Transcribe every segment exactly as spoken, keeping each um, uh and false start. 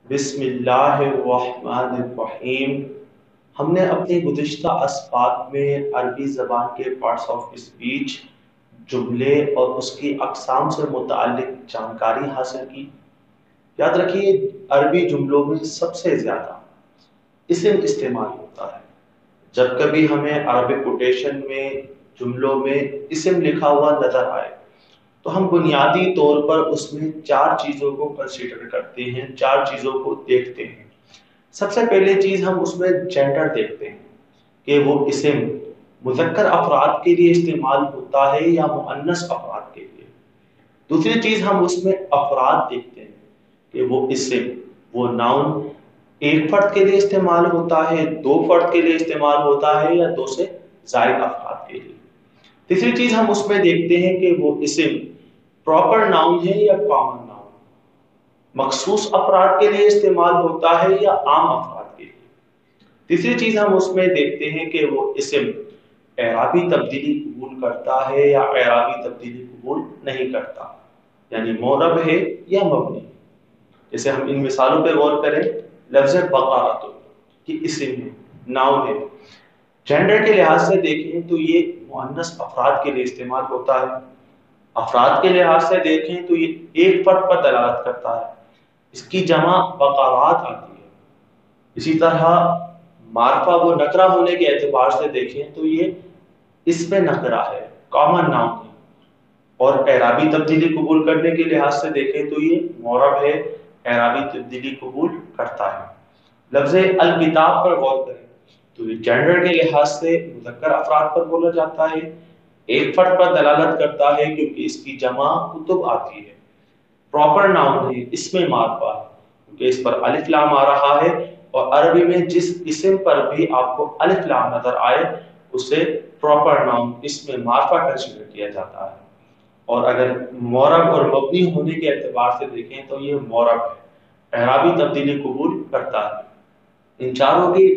بسم اللہ الرحمن الرحیم۔ ہم نے اپنے گزشتہ اسباق میں عربی زبان کے پارٹس آف اسپیچ، جملے اور اس کی اقسام سے متعلق جانکاری حاصل کی۔ یاد رکھیے، عربی جملوں میں سب سے زیادہ اسم استعمال ہوتا ہے۔ جب کبھی ہمیں عربی کوٹیشن میں جملوں میں اسم لکھا ہوا نظر آئے تو ہم بنیادی طور پر اس میں چار چیزوں کو کنسیڈر کرتے ہیں، چار چیزوں کو دیکھتے ہیں۔ سب سے پہلے چیز ہم اس میں جینڈر دیکھتے ہیں کہ وہ اسم مذکر افراد کے لیے استعمال ہوتا ہے یا مؤنث افراد کے لیے۔ دوسری چیز ہم اس میں افراد دیکھتے ہیں کہ وہ اسم وہ ناؤن ایک فرد کے لیے استعمال ہوتا ہے، دو فرد کے لیے استعمال ہوتا ہے یا دو سے زائد افراد کے لیے۔ تیسری چیز ہم اس میں دیکھتے ہیں کہ وہ اسم پراپر ناؤن ہے یا کامن ناؤن، مخصوص افراد کے لیے استعمال ہوتا ہے یا عام افراد کے لیے۔ تیسری چیز ہم اس میں دیکھتے ہیں کہ وہ اسم اعرابی تبدیلی قبول کرتا ہے یا اعرابی تبدیلی قبول نہیں کرتا، یعنی معرب ہے یا مبنی۔ جیسے ہم ان مثالوں پہ غور کریں، لفظ بقرۃ یہ اسم ہے، ناؤن ہے۔ جینڈر کے لحاظ سے دیکھیں تو یہ مؤنث افراد کے لیے استعمال ہوتا ہے۔ افراد کے لحاظ سے دیکھیں تو یہ ایک فرد پر دلالت کرتا ہے، اس کی جمع بقرات آتی ہے۔ اسی طرح معرفہ و نکرہ ہونے کے اعتبار سے دیکھیں تو یہ اس میں نکرہ ہے، کامن ناؤن ہے۔ اور اعرابی تبدیلی قبول کرنے کے لحاظ سے دیکھیں تو یہ معرب ہے، اعرابی تبدیلی قبول کرتا ہے۔ لفظ الکتاب پر غور کریں تو یہ جینڈر کے لحاظ سے مذکر افراد پر بولا جاتا ہے، ایک فرد پر دلالت کرتا ہے کیونکہ اس کی جمع کتب آتی ہے۔ پراپر ناؤن ہے، اس میں معرفہ ہے کیونکہ اس پر الف لام آ رہا ہے، اور عربی میں جس اسم پر بھی آپ کو الف لام نظر آئے اسے پراپر ناؤن، اس میں معرفہ کنسیڈر کیا جاتا ہے۔ اور اگر معرب اور مبنی ہونے کے اعتبار سے دیکھیں تو یہ معرب ہے، اعرابی تبدیلی قبول کرتا ہے۔ ان چاروں کی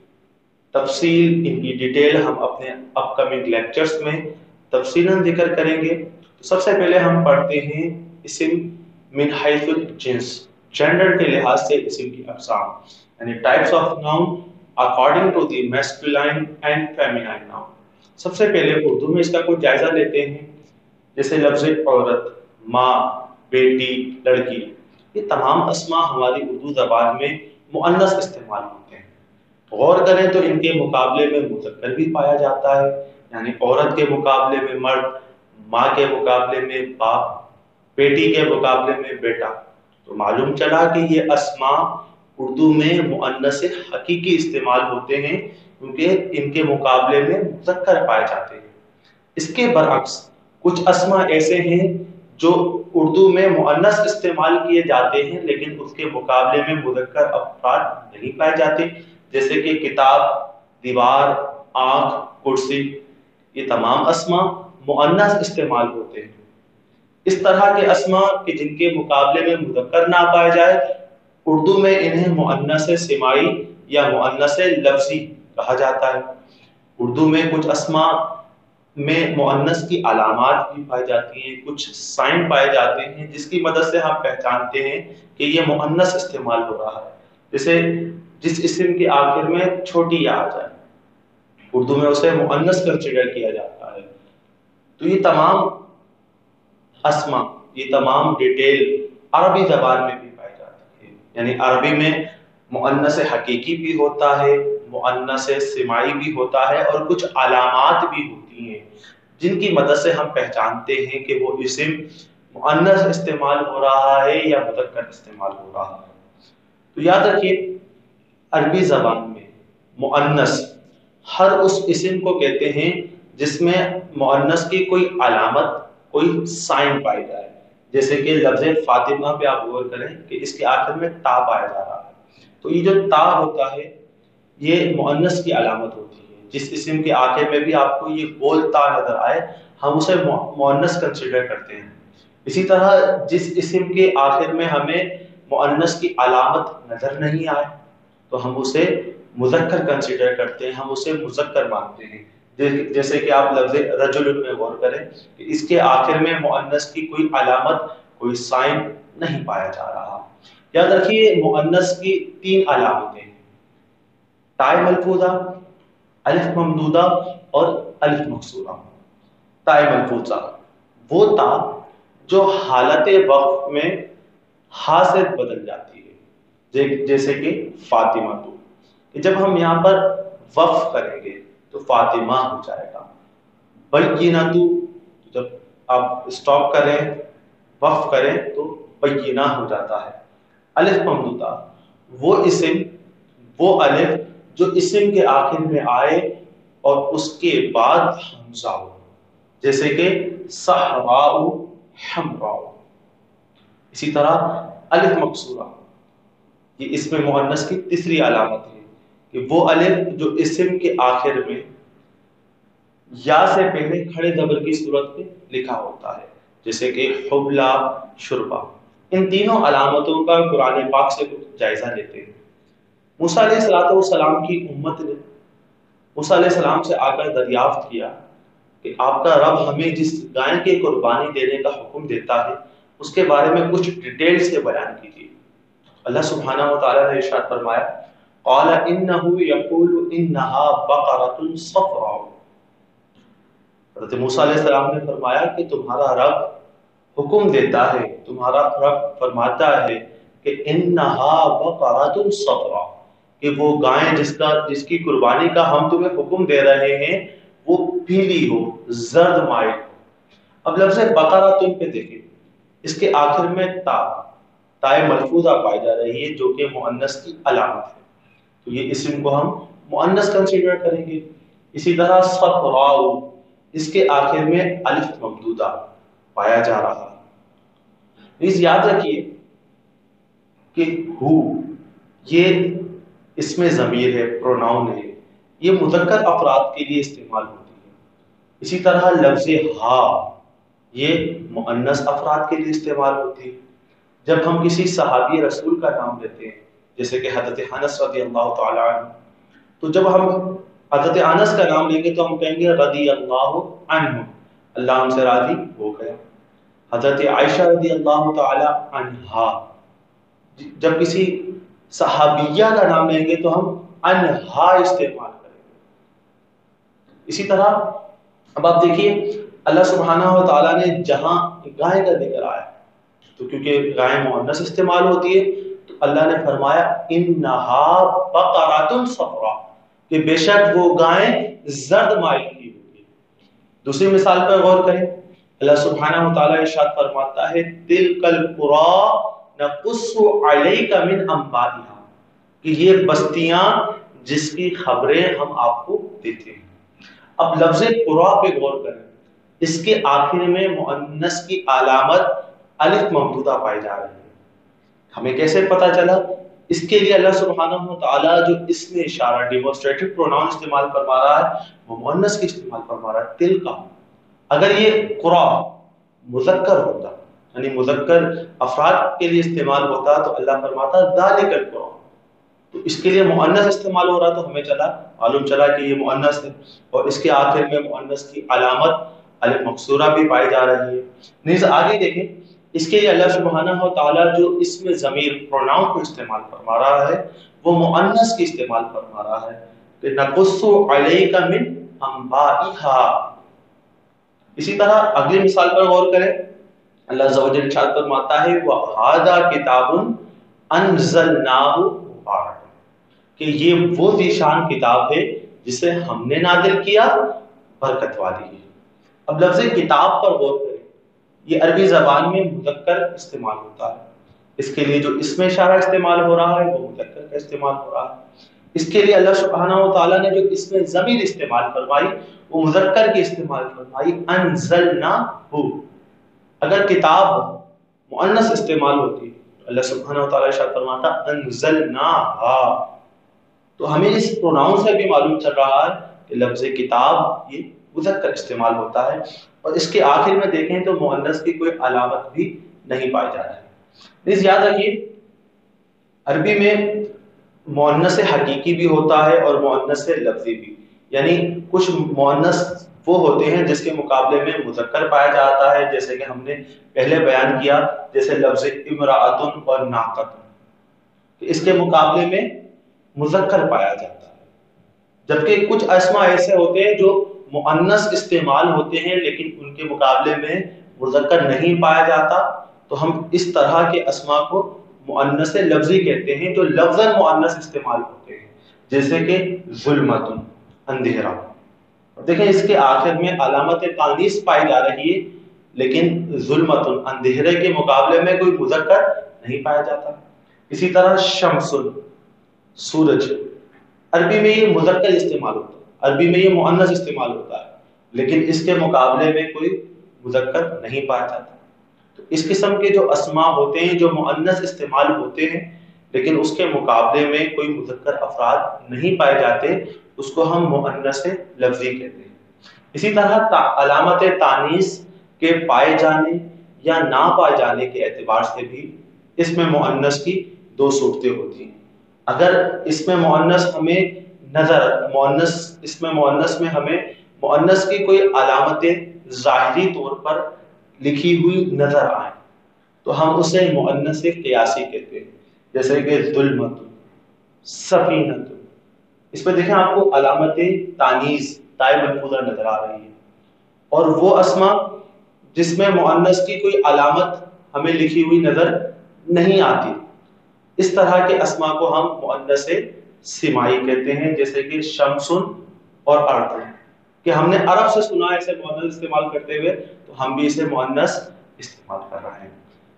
تفصیل، ان کی ڈیٹیل ہم اپنے اپ کمنگ لیکچرز میں تفصیلاً ذکر کریں گے۔ تو سب سے پہلے ہم پڑھتے ہیں اسم من حیث الجنس، جینڈر کے لحاظ سے اسم کی اقسام، یعنی types of noun according to the masculine and feminine noun. سب سے پہلے اردو میں اس کا کوئی جائزہ لیتے ہیں۔ جیسے لفظ عورت، ماں، بیٹی، لڑکی، یہ تمام اسماء ہماری اردو زبان میں مؤنث استعمال ہوتے ہیں۔ غور کریں تو ان کے مقابلے میں مذکر بھی پایا جاتا ہے، یعنی عورت کے مقابلے میں مرد، ماں کے مقابلے میں باپ، بیٹی کے مقابلے میں بیٹا۔ تو معلوم چلا کہ یہ اسماء اردو میں مؤنث حقیقی استعمال ہوتے ہیں کیونکہ ان کے مقابلے میں مذکر پائے جاتے ہیں۔ اس کے برعکس کچھ اسماء ایسے ہیں جو اردو میں مؤنث استعمال کیے جاتے ہیں لیکن اس کے مقابلے میں مذکر افراد نہیں پائے جاتے، جیسے کہ کتاب، دیوار، آنکھ، کرسی۔ یہ تمام اسماء مؤنث استعمال ہوتے ہیں۔ اس طرح کے اسماء کہ جن کے مقابلے میں مذکر نہ پائے جائے، اردو میں انہیں مؤنث سماعی یا مؤنث لفظی کہا جاتا ہے۔ اردو میں کچھ اسماء میں مؤنث کی علامات بھی پائی جاتی ہیں، کچھ سائن پائے جاتے ہیں جس کی مدد سے ہم پہچانتے ہیں کہ یہ مؤنث استعمال ہو رہا ہے۔ جیسے جس اسم کے آخر میں چھوٹی یا آ جائے، اردو میں اسے مؤنث کنسیڈر کیا جاتا ہے۔ تو یہ تمام اسماء، یہ تمام ڈیٹیل عربی زبان میں بھی پائی جاتی ہے، یعنی عربی میں مؤنث حقیقی بھی ہوتا ہے، مؤنث سماعی بھی ہوتا ہے، اور کچھ علامات بھی ہوتی ہیں جن کی مدد سے ہم پہچانتے ہیں کہ وہ اسم مؤنث استعمال ہو رہا ہے یا مذکر استعمال ہو رہا ہے۔ تو یاد رکھیے، عربی زبان میں مؤنث ہر اس اسم کو کہتے ہیں جس میں مؤنث کی کوئی علامت، کوئی سائن پائی جائے۔ جیسے کہ لفظ فاطمہ پہ آپ غور کریں کہ اس کے آخر میں تا پایا جا رہا ہے، تو یہ جو تا ہوتا ہے یہ مؤنث کی علامت ہوتی ہے۔ جس اسم کے آخر میں بھی آپ کو یہ بول تا نظر آئے ہم اسے مؤنث کنسیڈر کرتے ہیں۔ اسی طرح جس اسم کے آخر میں ہمیں مؤنث کی علامت نظر نہیں آئے تو ہم اسے مذکر کنسیڈر کرتے ہیں، ہم اسے مذکر مانتے ہیں۔ جیسے کہ آپ لفظ رجل میں غور کریں کہ اس کے آخر میں مؤنث کی کوئی علامت، کوئی سائن نہیں پایا جا رہا۔ یاد رکھیے مؤنث کی تین علامتیں ہیں، تائے ملفوظہ، الف ممدودہ اور الف مکسورہ۔ تائے ملفوظہ وہ تا جو حالت وقف میں ہا سے بدل جاتی ہے، جیسے کہ فاطمہ تو، کہ جب ہم یہاں پر وقف کریں گے تو فاطمہ ہو جائے گا۔ بینہ تو، جب آپ اسٹاپ کریں وقف کریں تو بینہ ہو جاتا ہے۔ الف ممدودہ وہ اسم، وہ الف جو اسم کے آخر میں آئے اور اس کے بعد حمزہ ہو، جیسے کہ صحراء حمراء۔ اسی طرح الف مکسورہ، یہ اسم مؤنث کی تیسری علامت ہے کہ وہ الف جو اسم کے آخر میں یا سے پہلے کھڑے زبر کی صورت میں لکھا ہوتا ہے، جیسے کہ حبلہ، شربہ۔ ان تینوں علامتوں کا قرآن پاک سے کچھ جائزہ لیتے ہیں۔ موسیٰ علیہ الصلوۃ والسلام کی امت نے موسیٰ علیہ السلام سے آ کر دریافت کیا کہ آپ کا رب ہمیں جس گائے کی قربانی دینے کا حکم دیتا ہے اس کے بارے میں کچھ ڈیٹیل سے بیان کیجیے۔ اللہ سبحانہ و تعالیٰ نے ارشاد فرمایا، قال انه يقول انها بقرة صفراء۔ حضرت موسیٰ علیہ السلام نے فرمایا کہ تمہارا رب حکم دیتا ہے، تمہارا رب فرماتا ہے کہ انها بقرة صفراء، کہ وہ گائیں جس کا جس کی قربانی کا ہم تمہیں حکم دے رہے ہیں وہ پیلی ہو، زرد مائل ہو۔ اب لفظ بقرہ تم پہ دیکھیں، اس کے آخر میں تا تائے ملفوظہ پائی جا رہی ہے جو کہ مؤنث کی علامت ہے، تو یہ اسم کو ہم مؤنث کنسیڈر کریں گے۔ اسی طرح صفراء، اس کے آخر میں الف ممدودہ پایا جا رہا ہے۔ پلیز یاد رکھیے کہ ہو یہ اس میں ضمیر ہے، پروناؤن ہے، یہ مذکر افراد کے لیے استعمال ہوتی ہے۔ اسی طرح لفظ ہا یہ مؤنث افراد کے لیے استعمال ہوتی ہے۔ جب ہم کسی صحابی رسول کا نام لیتے ہیں جیسے کہ حضرت انس رضی اللہ تعالی عنہ، تو جب ہم حضرت انس کا نام لیں گے تو ہم کہیں گے رضی اللہ عنہ، اللہ ان سے راضی ہو گیا۔ حضرت عائشہ رضی اللہ تعالی عنہا، جب کسی صحابیہ کا نام لیں گے تو ہم انہا استعمال کریں گے۔ اسی طرح اب آپ دیکھیے اللہ سبحانہ و تعالیٰ نے جہاں گائے کا ذکر آیا تو کیونکہ گائے مؤنث استعمال ہوتی ہے تو اللہ نے فرمایا انہا بقرۃ صفراء، کہ بے شک وہ گائیں زرد مائل کی ہوتی ہے۔ دوسری مثال پر غور کریں، اللہ سبحانہ و تعالیٰ ارشاد فرماتا ہے تلک القری نقص علیک من انبائها، کہ یہ بستیاں جس کی خبریں ہم آپ کو دیتے ہیں۔ اب لفظ قرا پہ غور کریں، اس کے آخر میں مؤنث کی علامت الف ممدودہ پائی جا رہی ہے۔ ہمیں کیسے پتہ چلا؟ اس کے لیے اللہ سبحانہ و تعالیٰ جو اس میں اشارہ ڈیمونسٹریٹو پروناؤن استعمال فرما رہا ہے وہ مؤنث کی استعمال فرما رہا ہے، تل کا۔ اگر یہ قرا مذکر ہوتا یعنی مذکر افراد کے لیے استعمال ہوتا تو اللہ فرماتا ذالک القرآن، تو اس کے لیے مؤنث استعمال ہو رہا تو ہمیں چلا معلوم چلا کہ یہ مؤنث ہے، اور اس کے آخر میں مؤنث کی علامت الف مکسورہ بھی پائی جا رہی ہے۔ نیز آگے دیکھیں، اس کے لیے اللہ سبحانہ و تعالیٰ جو اس میں ضمیر پروناؤن کو استعمال فرما رہا ہے وہ مؤنث کی استعمال فرما رہا ہے کہ نقص علیک من انبائها۔ اسی طرح اگلی مثال پر غور کریں، اللہ عز و جل ارشاد فرماتا ہے وَهَذَا كِتَابٌ أَنزَلْنَاهُ مُبَارَكٌ، کہ یہ وہ ذیشان کتاب ہے جسے ہم نے نازل کیا، برکت والی ہے۔ اب لفظ کتاب پر غور کریں، یہ عربی زبان میں مذکر استعمال ہوتا ہے، اس کے لیے جو اسم اشارہ استعمال ہو رہا ہے وہ مذکر کا استعمال ہو رہا ہے۔ اس کے لیے اللہ سبحانہ و تعالیٰ نے جو اسم ضمیر استعمال فرمائی وہ مذکر کی استعمال فرمائی، انزلناہ۔ اگر کتاب مؤنث استعمال ہوتی اللہ سبحانہ و تعالیٰ ارشاد فرماتا انزلناہا، تو ہمیں اس پروناؤن سے بھی معلوم چل رہا ہے کہ لفظ کتاب یہ مذکر استعمال ہوتا ہے، اور اس کے آخر میں دیکھیں تو مؤنث کی کوئی علامت بھی نہیں پائی جا رہی۔ پلیز یاد رکھیے عربی میں مؤنث حقیقی بھی ہوتا ہے اور مؤنث لفظی بھی، یعنی کچھ مؤنث وہ ہوتے ہیں جس کے مقابلے میں مذکر پایا جاتا ہے، جیسے کہ ہم نے پہلے بیان کیا، جیسے لفظ امرأۃ اور ناقۃ۔ اس کے مقابلے میں مذکر پایا جاتا ہے، جبکہ کچھ اسما ایسے ہوتے ہیں جو مؤنث استعمال ہوتے ہیں لیکن ان کے مقابلے میں مذکر نہیں پایا جاتا، تو ہم اس طرح کے اسما کو مؤنث لفظی کہتے ہیں جو لفظاً مؤنث استعمال ہوتے ہیں، جیسے کہ ظلمت، اندھیرا۔ دیکھیں اس کے آخر میں علامت تانیث پائی جا رہی ہے، لیکن ظلمت، اندھیرے کے مقابلے میں کوئی مذکر نہیں پایا جاتا۔ اسی طرح شمس، سورج، عربی میں یہ مذکر استعمال ہوتا ہے، عربی میں یہ مؤنث استعمال ہوتا ہے، لیکن اس کے مقابلے میں کوئی مذکر نہیں پایا جاتا۔ تو اس قسم کے جو اسماء ہوتے ہیں جو مؤنث استعمال ہوتے ہیں لیکن اس کے مقابلے میں کوئی مذکر افراد نہیں پائے جاتے، اس کو ہم مؤنث لفظی کہتے ہیں۔ اسی طرح علامت تانیث کے پائے جانے یا نہ پائے جانے کے اعتبار سے بھی اس میں مؤنث کی دو صورتیں ہوتی ہیں۔ اگر اس میں مؤنث ہمیں نظر مؤنث اس میں مؤنث میں ہمیں مؤنث کی کوئی علامتیں ظاہری طور پر لکھی ہوئی نظر آئیں تو ہم اسے مؤنث قیاسی کہتے ہیں، جیسے کہ ظلمت، سفینۃ۔ اس میں دیکھیں آپ کو علامت تانیث تائے ملفوظہ نظر آ رہی ہے، اور وہ اسما جس میں مؤنث کی کوئی علامت ہمیں لکھی ہوئی نظر نہیں آتی، اس طرح کے اسما کو ہم مؤنث سمائی کہتے ہیں، جیسے کہ شمس اور ارض، کہ ہم نے عرب سے سنا ہے اسے مؤنث استعمال کرتے ہوئے تو ہم بھی اسے مؤنث استعمال کر رہے ہیں۔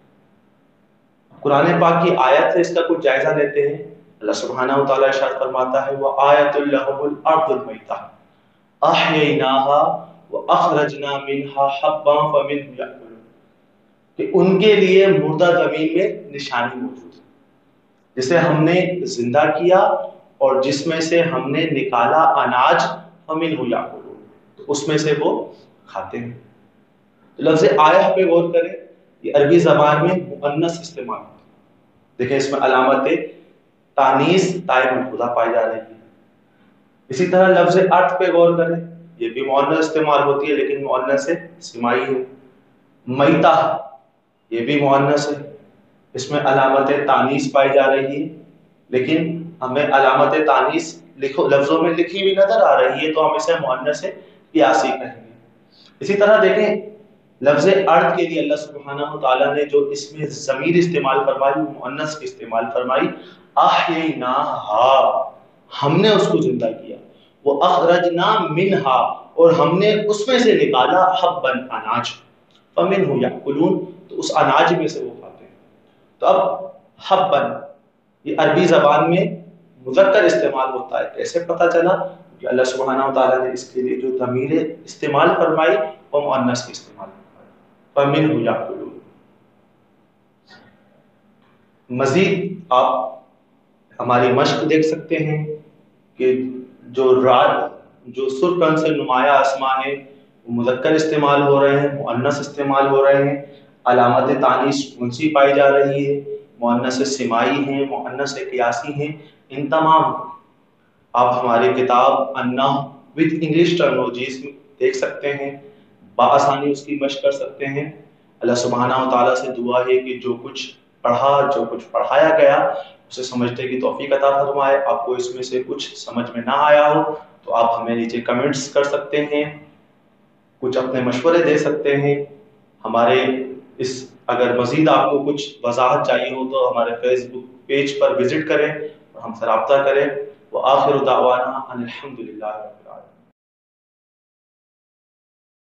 قرآن پاک کی آیت سے اس کا کچھ جائزہ لیتے ہیں۔ اللہ سبحانہ و تعالیٰ ارشاد فرماتا ہے وَآیَةٌ لَهُمُ الْأَرْضُ الْمَيْتَةُ أَحْيَيْنَاهَا وَأَخْرَجْنَا مِنْهَا حَبًّا فَمِنْهُ يَأْكُلُونَ، کہ ان کے لیے مردہ زمین میں نشانی موجود ہے جسے ہم نے زندہ کیا اور جس میں سے ہم نے نکالا اناج، فَمِنْهُ يَأْكُلُونَ، تو اس میں سے وہ کھاتے ہیں۔ تو لفظ آیہ پہ غور کریں، یہ عربی زبان میں مؤنث استعمال ہوتا ہے۔ دیکھیں اس میں علامت تانیث تائے ملفوظہ پائی جا رہی ہے۔ اسی طرح لفظ ارض پہ غور کریں، یہ بھی مؤنث استعمال ہوتی ہے لیکن مؤنث سمائی ہے۔ میتہ، یہ بھی مؤنث ہے، اس میں علامت تانیث پائی جا رہی ہے لیکن ہمیں علامت تانیث لکھو لفظوں میں لکھی ہوئی نظر آ رہی ہے تو ہم اسے مؤنث قیاسی کہیں گے۔ اسی طرح دیکھیں لفظ ارض کے لیے اللہ سبحانہ و تعالیٰ نے جو اس میں ضمیر استعمال فرمائی وہ مؤنث کی استعمال فرمائی، احییناہا، ہم نے اس کو زندہ کیا، وہ اخرجنا منہا، اور ہم نے اس میں سے نکالا حبا، اناج، فمنہ یاکلون، تو اس اناج میں سے وہ کھاتے ہیں۔ تو اب حبا یہ عربی زبان میں مذکر استعمال ہوتا ہے، کیسے پتہ چلا؟ کہ اللہ سبحانہ و تعالیٰ نے اس کے لیے جو ضمیر استعمال فرمائی وہ مؤنث کی استعمال فرمائی، فمنہ یاکلون۔ مزید آپ ہماری مشق دیکھ سکتے ہیں کہ جو راج جو سرکن سے نمایاں اسما ہیں وہ مذکر استعمال ہو رہے ہیں، مؤنث استعمال ہو رہے ہیں، علامت تانیث اونسی پائی جا رہی ہے، مؤنث سمائی ہیں، مؤنث قیاسی ہیں۔ ان تمام آپ ہماری کتاب النحو وتھ انگلش ٹرمنالوجیز دیکھ سکتے ہیں، بآسانی اس کی مشق کر سکتے ہیں۔ اللہ سبحانہ و تعالیٰ سے دعا ہے کہ جو کچھ پڑھا جو کچھ پڑھایا گیا اسے سمجھنے کی توفیق عطا فرمائے۔ آپ کو اس میں سے کچھ سمجھ میں نہ آیا ہو تو آپ ہمیں نیچے کمنٹس کر سکتے ہیں، کچھ اپنے مشورے دے سکتے ہیں۔ ہمارے اس اگر مزید آپ کو کچھ وضاحت چاہیے ہو تو ہمارے فیس بک پیج پر وزٹ کریں اور ہم سے رابطہ کریں۔ وآخر دعوانا ان الحمد للہ رب العالمین۔